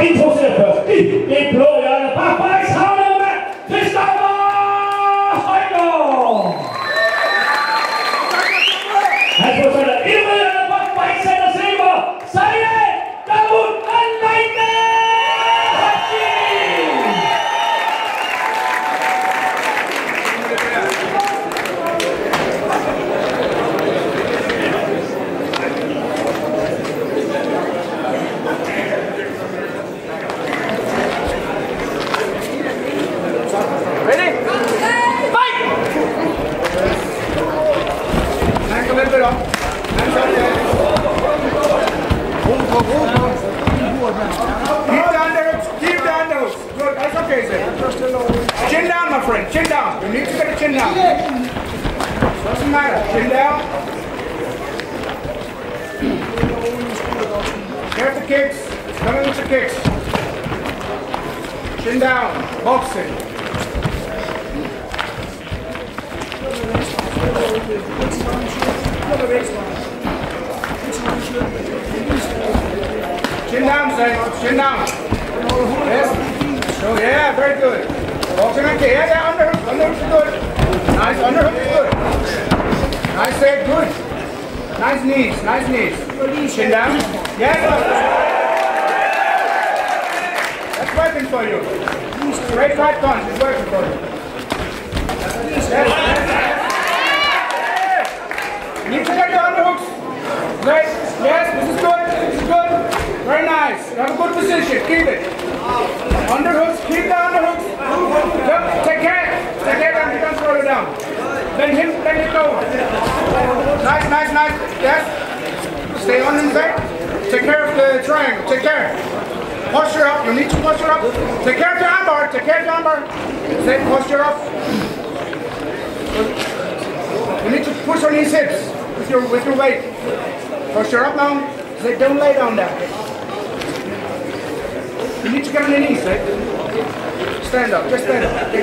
Intro-Surfer, deployer, Bachweißhauer, Christopher Heidel! Headquarter, Ilme, Bachweißhauer, Silber, Seine, Davut, Anleite, Chin down, my friend. Chin down. You need to get a chin down. Doesn't matter. Chin down. Get the kicks. Coming with the kicks. Chin down. Boxing. Chin down, Zane. Chin down. Yes. So yeah, very good. Boxing and yeah, underhook. Underhook is good. Nice underhook is good. Nice leg, good. Nice knees, nice knees. Chin down. Yeah, that's working for you. Straight right punch is working for you. You need to get your underhooks. Great. Yes, this is good. This is good. Very nice. You have a good position. Keep it. Underhooks, keep the underhooks. Yep, take care. Take care and you don't throw it down. Then it go. Nice, nice, nice. Yes. Stay on inside. Take care of the triangle. Take care. Posture up. You need to posture up. Take care of the armbar. Take care of the armbar. Stay posture up. You need to push on these hips with your weight. Posture up now. Don't lay down there. You need to get on your knees, right? Stand up, just stand up.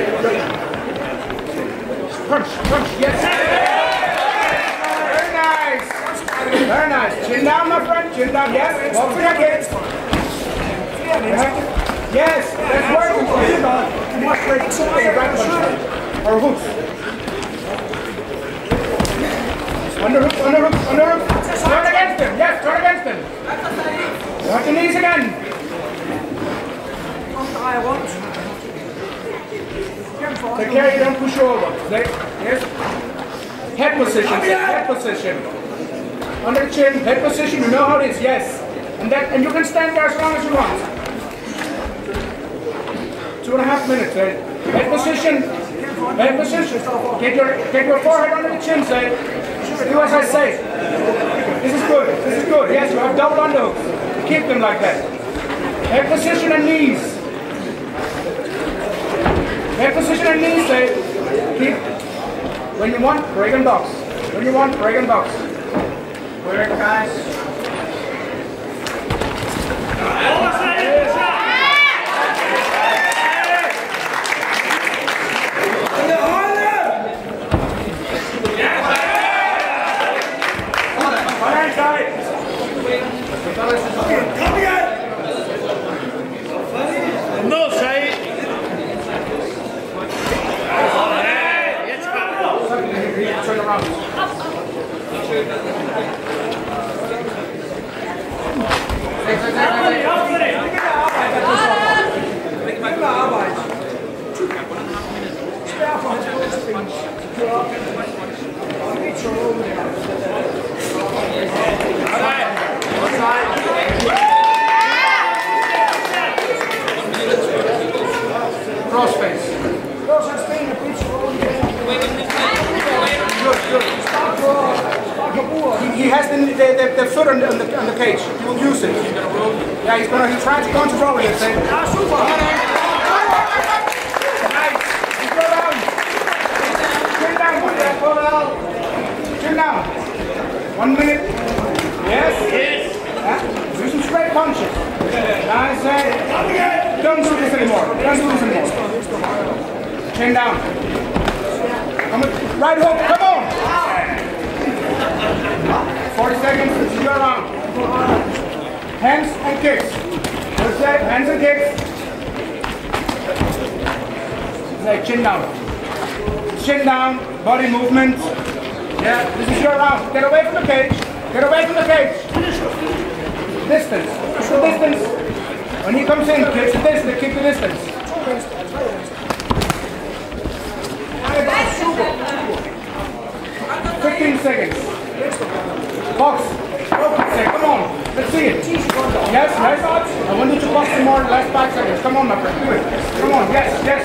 Punch, punch, yes. Very nice. Very nice. Chin down, my friend, chin down, yes. Walk for your kids. Yes, that's working for you. Much great punch. Or hooks. Underhook, underhook, underhook. Turn against him, yes, turn against him. Watch your knees again. Take care, you don't push over. Yes. Head position. Head position. Under the chin. Head position. You know how it is. Yes. And you can stand there as long as you want. 2.5 minutes. Head position. Head position. Get your forehead under the chin. Do as I say. This is good. This is good. Yes, you have double underhooks. Keep them like that. Head position and knees. Head position and knees, keep. When you want, break and box. When you want, break and box. Good, guys. Turn around. Cross face. He has the foot on the cage. He will use it. Yeah, he's trying to control it. Nice. Go down. Chin down. 1 minute. Yes. Do some straight punches. Nice. Don't do this anymore. Chin down. Right hook. Come on. 40 seconds, go around. Hands and kicks. Say, hands and kicks. Say, chin down. Chin down, body movement. Yeah, this is your round. Get away from the cage. Get away from the cage. Distance. Keep the distance. When he comes in, keep the distance. Keep the distance. 15 seconds. Box. Come on. Let's see it. Yes, nice. I want you to box some more. Last 5 seconds. Come on, my friend. Do it. Come on. Yes, yes.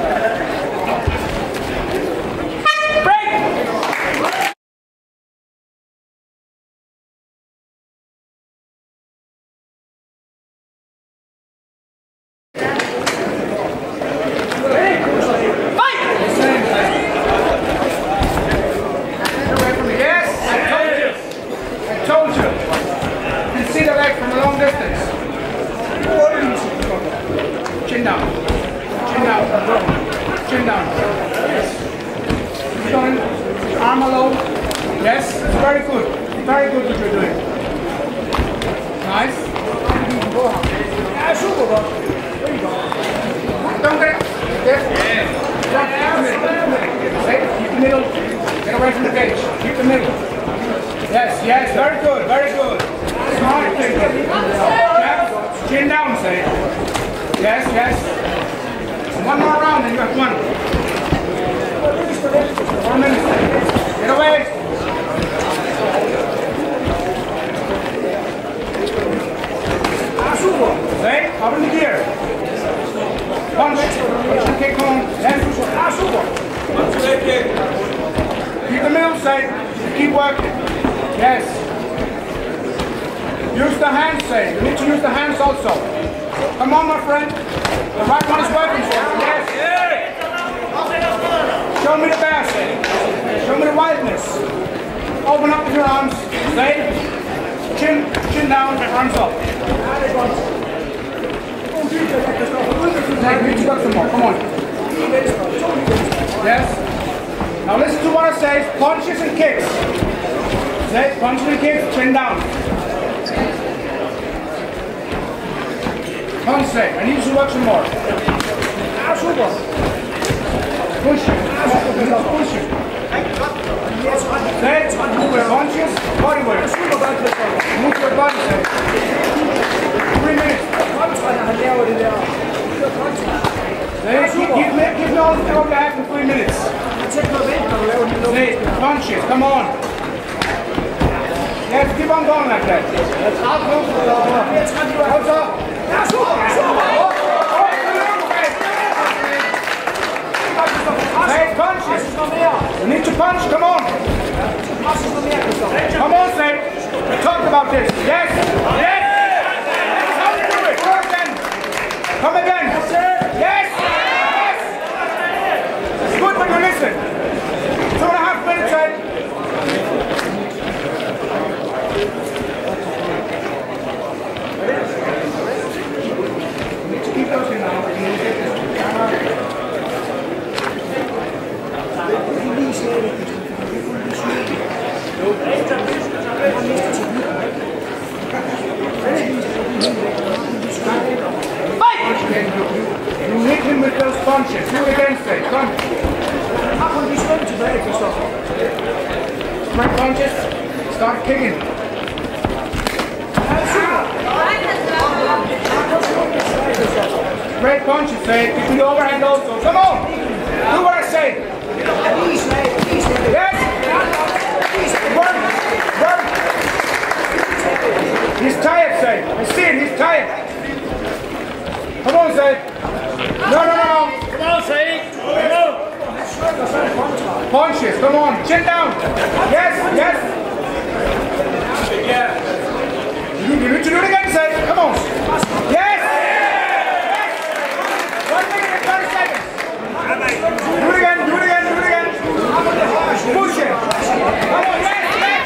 Chin down. Chin down. Chin down. Yes. Keep going. Arm alone. Yes. Very good. Very good what you're doing. Nice. Don't get it. Yes. Keep the middle. Get away from the cage. Keep the middle. Yes, yes. Very good. Very good. Smart thinking. Yes. Chin down, say. Yes, yes. One more round and you have won. 1 minute. Get away. Say, up in the gear. Punch. Kick home. Yes. Keep the middle, say. Keep working. Yes. Use the hands, say. You need to use the hands also. Come on, my friend. The right one is working for you. Yes. Show me the best. Show me the wildness. Open up with your arms. Stay. Chin down, arms up. You need to work some more. Come on. Yes. Now listen to what I say. Punches and kicks. Say, punches and kicks, chin down. Punch, I need you to work some more. Push it. Push it. Say, move your punches, body weight. Move your body, say. 3 minutes. Say, keep me all back in 3 minutes. Say, punches, come on. Yes, keep on going like that. What's up? Say punches. You need to punch, come on. Come on, say. We talked about this. Yes. Yes. How do you do it? Go again. Come again. Yes. Yes. It's good when you listen. 2.5 minutes, say. Keep those in now. Fight! You hit him with those punches. Do it again, say. Come. Straight punches. Start kicking. Straight punches, say. Keep the overhand also. Come on. Do what I say. Yes. Work. Work. He's tired, say. I see it. He's tired. Come on, say. No. Come on, say. Come on. Punches. Come on. Chin down. Yes. Yes. You need to do it again, say. Come on. Yes. 1 minute and 30 seconds. Do it again. Push it. Come on, yes.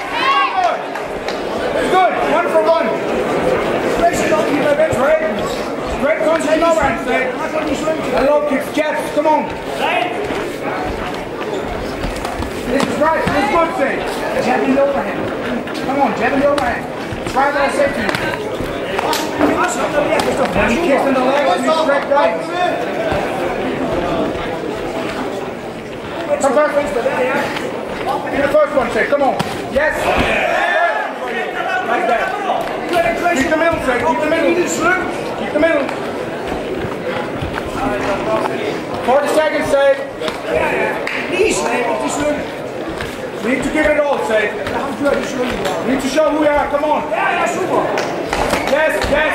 Good. 1 for 1. Straight punch and overhand, say. Hello, kicks, jabs. Come on. This is right. This is good, say. Jab in the overhand. Come on, jab in the overhand. Try what I said to you. And he kicks in the leg with his correct guidance. Come back. Do the first one, say, come on. Yes. Like that. Keep the middle, say, keep the middle. Keep the middle. 40 seconds, say. We need to give it all, say. We need to show who we are, come on. Yes, yes.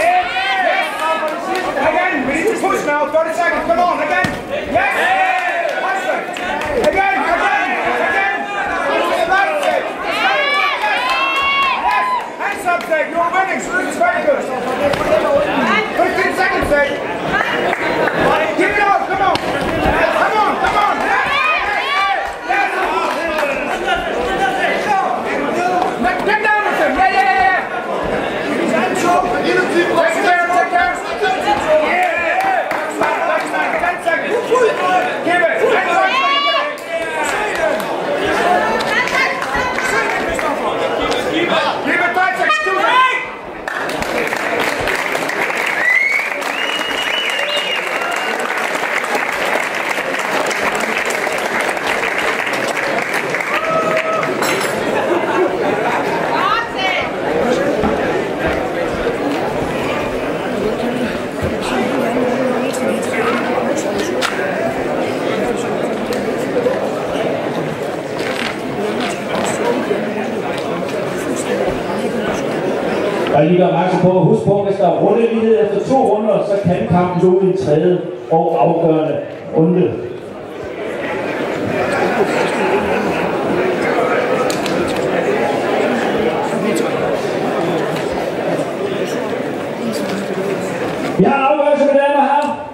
Again, we need to push now, 30 seconds, come on, again. Yes. Again. Yes. Hands up, say. You're winning, so this is very good. 15 seconds, say. Give it up, come on. Come on. Get down with him. Yeah. Take care. 10 seconds. Give it. 10 seconds. Give it 5 seconds. 2 seconds. Og lige opmærksom på, husk på, hvis der er rundelighed efter 2 runder, så kan kampen gå i en 3. og afgørende runde. Vi har afgørelse, mine damer og herrer.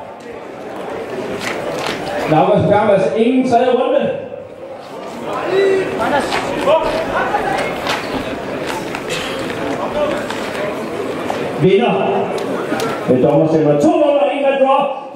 En afgørelse på gang, altså ingen 3. runde. Vinder med dommerstemmer 2 runder, 1 draw.